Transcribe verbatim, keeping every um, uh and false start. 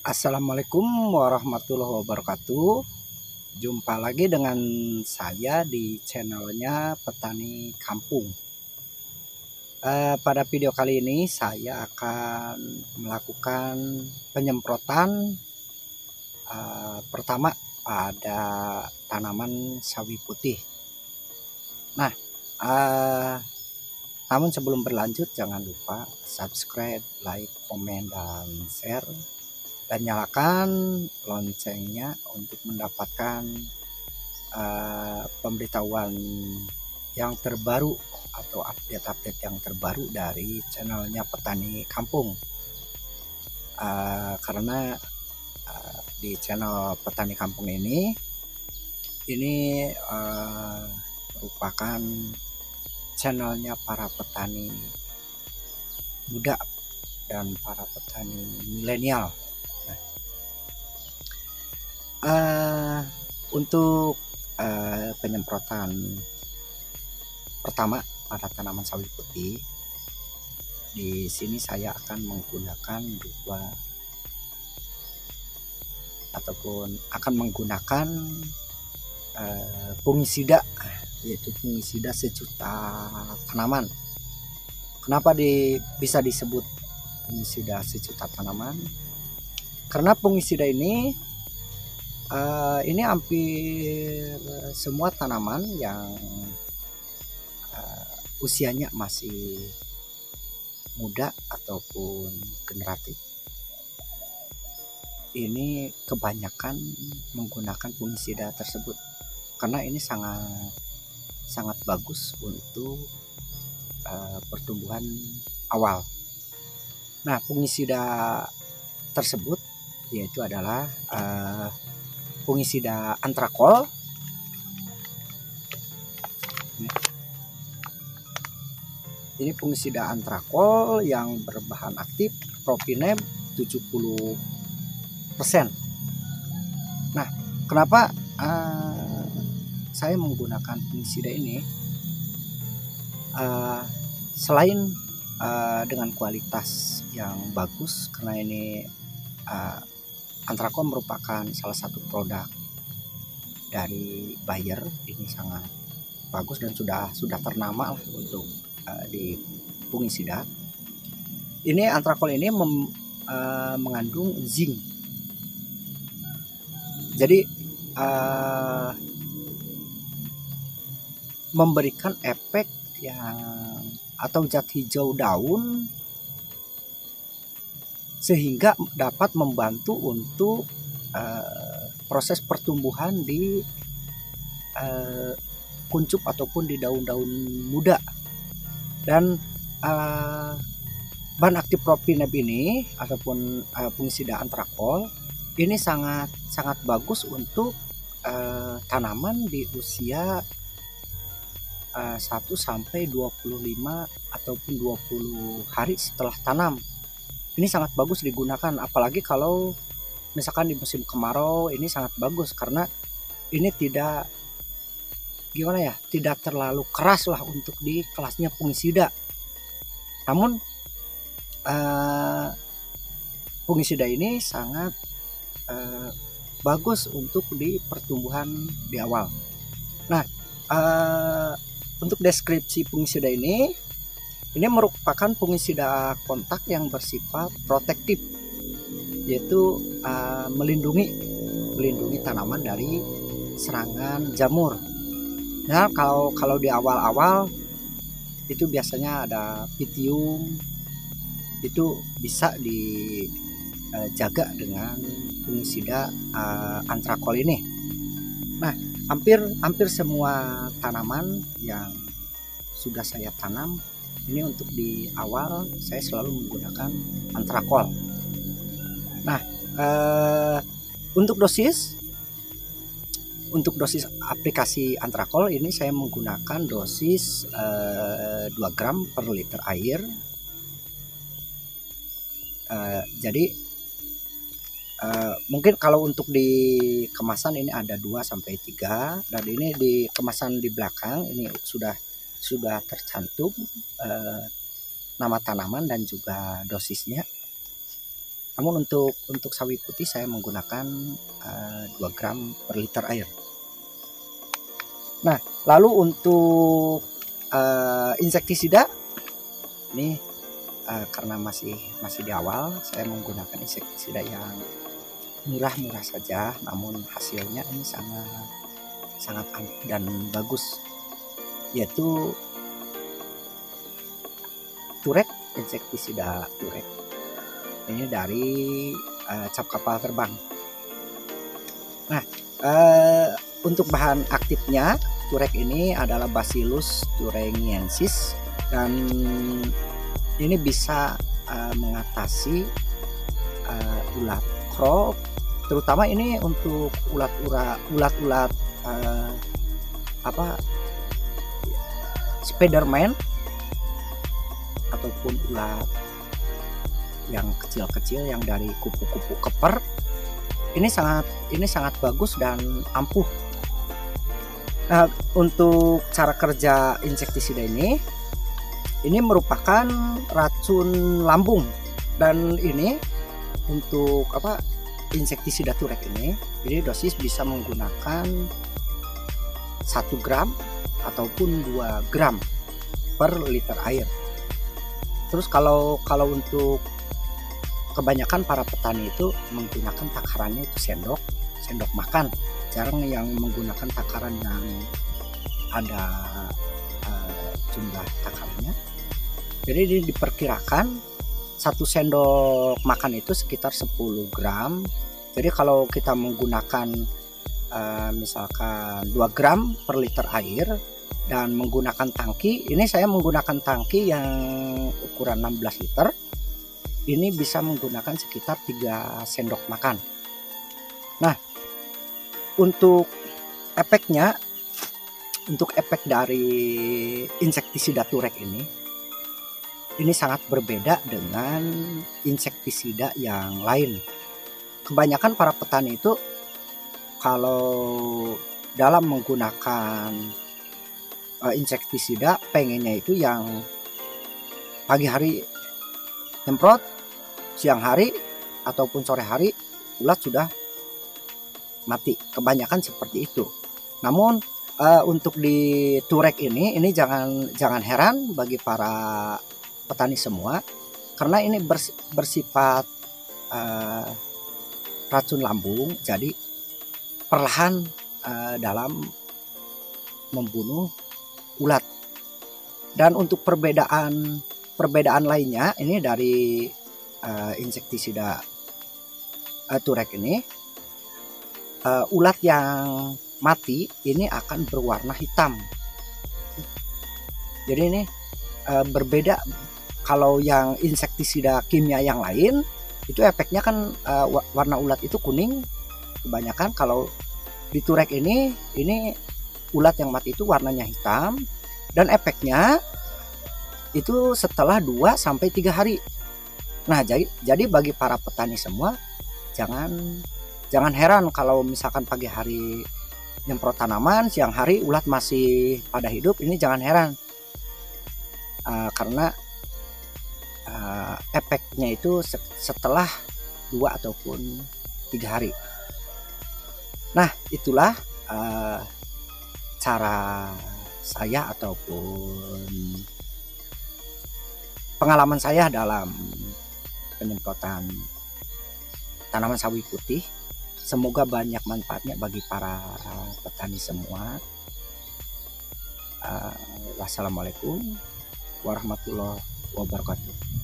Assalamualaikum warahmatullahi wabarakatuh. Jumpa lagi dengan saya di channelnya Petani Kampung. Eh, pada video kali ini saya akan melakukan penyemprotan eh, pertama pada tanaman sawi putih. Nah, eh, namun sebelum berlanjut jangan lupa subscribe, like, komen, dan share, dan nyalakan loncengnya untuk mendapatkan uh, pemberitahuan yang terbaru atau update-update yang terbaru dari channelnya Petani Kampung. Uh, karena uh, di channel Petani Kampung ini ini uh, merupakan channelnya para petani muda dan para petani milenial. Uh, untuk uh, penyemprotan pertama pada tanaman sawi putih, di sini saya akan menggunakan dua ataupun akan menggunakan uh, fungisida, yaitu fungisida sejuta tanaman. Kenapa di, bisa disebut fungisida sejuta tanaman? Karena fungisida ini Uh, ini hampir semua tanaman yang uh, usianya masih muda ataupun generatif ini kebanyakan menggunakan fungisida tersebut, karena ini sangat sangat bagus untuk uh, pertumbuhan awal. Nah, fungisida tersebut yaitu adalah uh, fungisida antrakol. Ini fungisida antrakol yang berbahan aktif propineb tujuh puluh persen. Nah, kenapa uh, saya menggunakan fungisida ini? Uh, selain uh, dengan kualitas yang bagus, karena ini uh, antrakol merupakan salah satu produk dari Bayer, ini sangat bagus dan sudah sudah ternama lah untuk uh, di fungisida. Ini antrakol ini mem, uh, mengandung zinc, jadi uh, memberikan efek yang atau zat hijau daun, sehingga dapat membantu untuk uh, proses pertumbuhan di uh, kuncup ataupun di daun-daun muda. Dan uh, bahan aktif propineb ini ataupun uh, fungisida antrakol ini sangat sangat bagus untuk uh, tanaman di usia uh, satu sampai dua puluh lima ataupun dua puluh hari setelah tanam. Ini sangat bagus digunakan, apalagi kalau misalkan di musim kemarau. Ini sangat bagus karena ini tidak gimana ya, tidak terlalu keras lah untuk di kelasnya fungisida. Namun uh, fungisida ini sangat uh, bagus untuk di pertumbuhan di awal. Nah, uh, untuk deskripsi fungisida ini Ini merupakan fungisida kontak yang bersifat protektif, yaitu uh, melindungi melindungi tanaman dari serangan jamur. Nah, kalau kalau di awal-awal itu biasanya ada pitium, itu bisa dijaga uh, dengan fungisida uh, antrakol ini. Nah, hampir hampir semua tanaman yang sudah saya tanam ini untuk di awal saya selalu menggunakan antrakol. Nah, eh, untuk dosis untuk dosis aplikasi antrakol ini saya menggunakan dosis eh, dua gram per liter air. Eh, jadi eh, mungkin kalau untuk di kemasan ini ada dua sampai tiga, dan ini di kemasan di belakang ini sudah sudah tercantum eh, nama tanaman dan juga dosisnya. Namun untuk untuk sawi putih saya menggunakan uh, dua gram per liter air. Nah, lalu untuk uh, insektisida ini uh, karena masih masih di awal, saya menggunakan insektisida yang murah-murah saja, namun hasilnya ini sangat sangat ampuh dan bagus, yaitu Turek, insektisida Turek. Ini dari uh, cap kapal terbang. Nah, uh, untuk bahan aktifnya Turek ini adalah Bacillus thuringiensis, dan ini bisa uh, mengatasi uh, ulat krop, terutama ini untuk ulat-ulat ulat-ulat uh, apa Spiderman ataupun ulat yang kecil-kecil yang dari kupu-kupu keper. Ini sangat ini sangat bagus dan ampuh. Nah, untuk cara kerja insektisida ini ini merupakan racun lambung, dan ini untuk apa insektisida Turek ini ini dosis bisa menggunakan satu gram ataupun dua gram per liter air. Terus kalau kalau untuk kebanyakan para petani itu menggunakan takarannya itu sendok sendok makan, jarang yang menggunakan takaran yang ada uh, jumlah takarannya. Jadi ini diperkirakan satu sendok makan itu sekitar sepuluh gram. Jadi kalau kita menggunakan uh, misalkan dua gram per liter air dan menggunakan tangki, ini saya menggunakan tangki yang ukuran enam belas liter. Ini bisa menggunakan sekitar tiga sendok makan. Nah, untuk efeknya, untuk efek dari insektisida Turek ini, ini sangat berbeda dengan insektisida yang lain. Kebanyakan para petani itu kalau dalam menggunakan uh, insektisida pengennya itu yang pagi hari nyemprot, siang hari ataupun sore hari ulat sudah mati. Kebanyakan seperti itu. Namun uh, untuk di Turek ini ini jangan jangan heran bagi para petani semua, karena ini bers, bersifat uh, racun lambung, jadi perlahan uh, dalam membunuh ulat. Dan untuk perbedaan perbedaan lainnya ini dari uh, insektisida uh, Turek ini, uh, ulat yang mati ini akan berwarna hitam. Jadi ini uh, berbeda. Kalau yang insektisida kimia yang lain itu efeknya kan uh, warna ulat itu kuning kebanyakan. Kalau di Turek ini ini ulat yang mati itu warnanya hitam, dan efeknya itu setelah dua sampai tiga hari. Nah, jadi jadi bagi para petani semua jangan jangan heran kalau misalkan pagi hari nyemprot tanaman, siang hari ulat masih pada hidup. Ini jangan heran. Uh, karena uh, efeknya itu setelah dua ataupun tiga hari. Nah, itulah uh, cara saya ataupun pengalaman saya dalam penyemprotan tanaman sawi putih. Semoga banyak manfaatnya bagi para petani semua. Uh, wassalamualaikum warahmatullahi wabarakatuh.